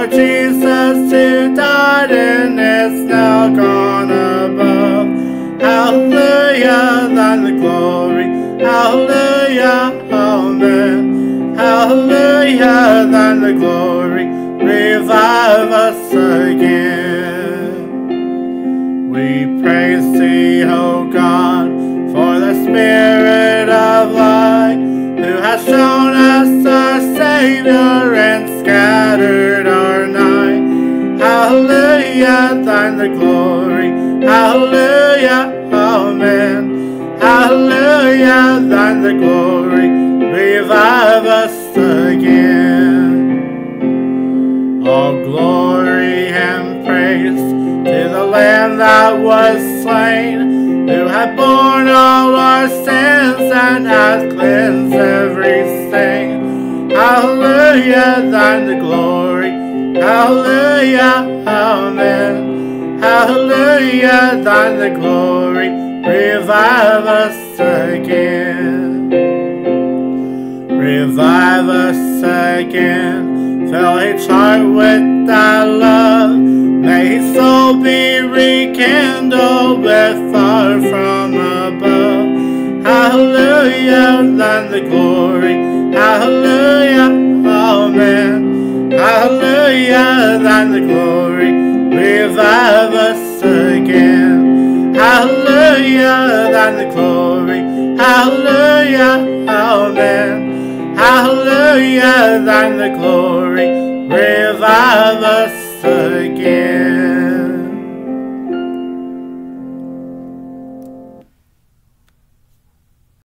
Lord Jesus who died and is now gone above. Hallelujah, thine the glory. Hallelujah, amen. Hallelujah, thine the glory. Revive us again. We praise thee, O God, for the Spirit of light, who has shown us our Savior and scattered our night. Hallelujah, thine the glory. Hallelujah, amen. Hallelujah, thine the glory. Revive us again. All glory and praise to the Lamb that was slain, who hath borne all our sins and hath cleansed every stain. Hallelujah, thine the glory. Hallelujah, amen. Hallelujah, thine the glory. Revive us again. Revive us again. Fill each heart with thy love. May his soul be rekindled with fire from above. Hallelujah, thine the glory. Hallelujah, amen. Hallelujah, thine the glory. Revive us again. Hallelujah, thine the glory. Hallelujah, amen. Hallelujah, thine the glory. Revive us